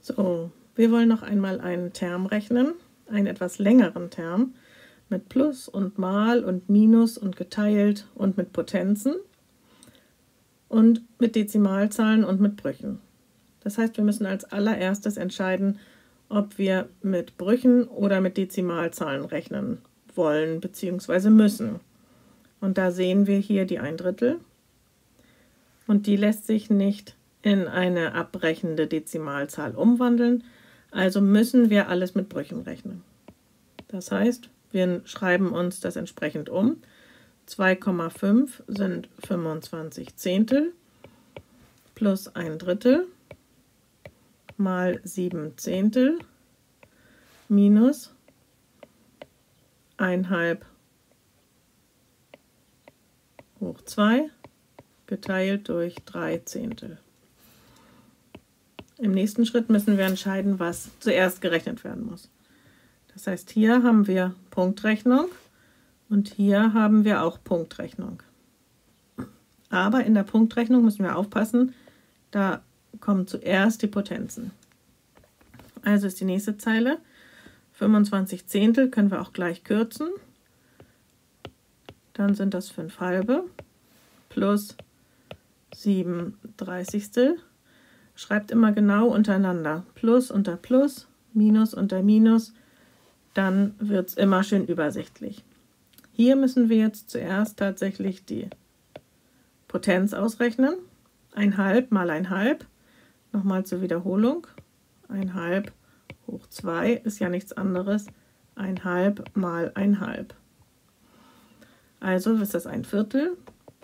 So, wir wollen noch einmal einen Term rechnen, einen etwas längeren Term mit Plus und Mal und Minus und geteilt und mit Potenzen und mit Dezimalzahlen und mit Brüchen. Das heißt, wir müssen als allererstes entscheiden, ob wir mit Brüchen oder mit Dezimalzahlen rechnen wollen bzw. müssen. Und da sehen wir hier die 1/3 und die lässt sich nicht in eine abbrechende Dezimalzahl umwandeln, also müssen wir alles mit Brüchen rechnen. Das heißt, wir schreiben uns das entsprechend um. 2,5 sind 25 Zehntel plus 1/3 mal 7 Zehntel minus 1/2 hoch 2 geteilt durch 3 Zehntel. Im nächsten Schritt müssen wir entscheiden, was zuerst gerechnet werden muss. Das heißt, hier haben wir Punktrechnung und hier haben wir auch Punktrechnung. Aber in der Punktrechnung müssen wir aufpassen, da kommen zuerst die Potenzen. Also ist die nächste Zeile 25 Zehntel, können wir auch gleich kürzen. Dann sind das 5/2 plus 7/30. Schreibt immer genau untereinander. Plus unter Plus, Minus unter Minus. Dann wird es immer schön übersichtlich. Hier müssen wir jetzt zuerst tatsächlich die Potenz ausrechnen. 1/2 mal 1/2. Nochmal zur Wiederholung. 1/2 hoch 2 ist ja nichts anderes. 1/2 mal 1/2. Also ist das 1/4.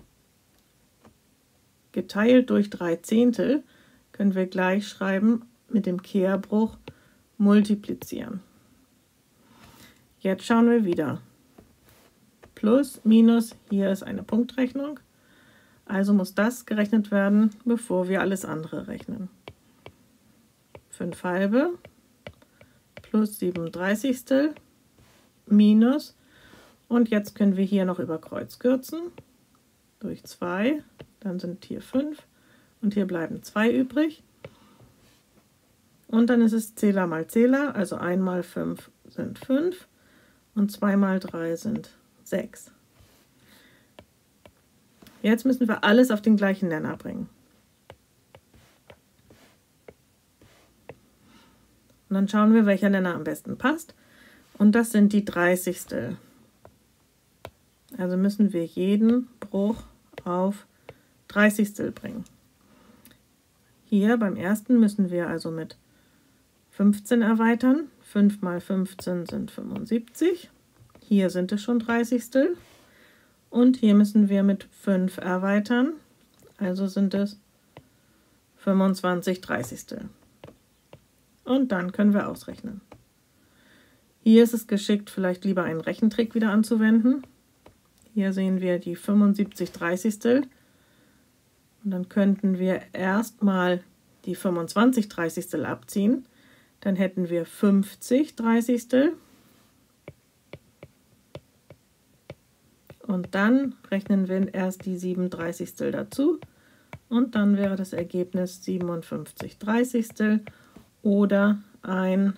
Geteilt durch 3 Zehntel können wir gleich schreiben mit dem Kehrbruch multiplizieren. Jetzt schauen wir wieder. Plus, Minus, hier ist eine Punktrechnung. Also muss das gerechnet werden, bevor wir alles andere rechnen. 5/2 plus 7/30 minus. Und jetzt können wir hier noch über Kreuz kürzen. Durch 2, dann sind hier 5 und hier bleiben 2 übrig. Und dann ist es Zähler mal Zähler, also 1 mal 5 sind 5 und 2 mal 3 sind 6. Jetzt müssen wir alles auf den gleichen Nenner bringen. Und dann schauen wir, welcher Nenner am besten passt. Und das sind die 30stel. Also müssen wir jeden Bruch auf 30stel bringen. Hier beim ersten müssen wir also mit 15 erweitern. 5 mal 15 sind 75. Hier sind es schon 30stel. Und hier müssen wir mit 5 erweitern. Also sind es 25 30stel. Und dann können wir ausrechnen. Hier ist es geschickt, vielleicht lieber einen Rechentrick wieder anzuwenden. Hier sehen wir die 75 30stel. Und dann könnten wir erstmal die 25 30stel abziehen. Dann hätten wir 50 30stel. Und dann rechnen wir erst die 7 30stel dazu. Und dann wäre das Ergebnis 57 30stel oder ein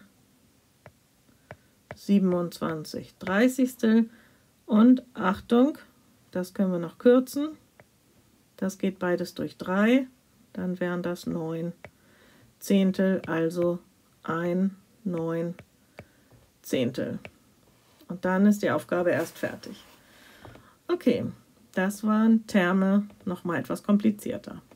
27 30stel. Und Achtung, das können wir noch kürzen. Das geht beides durch 3. Dann wären das 9 Zehntel, also ein 9 Zehntel. Und dann ist die Aufgabe erst fertig. Okay, das waren Terme, nochmal etwas komplizierter.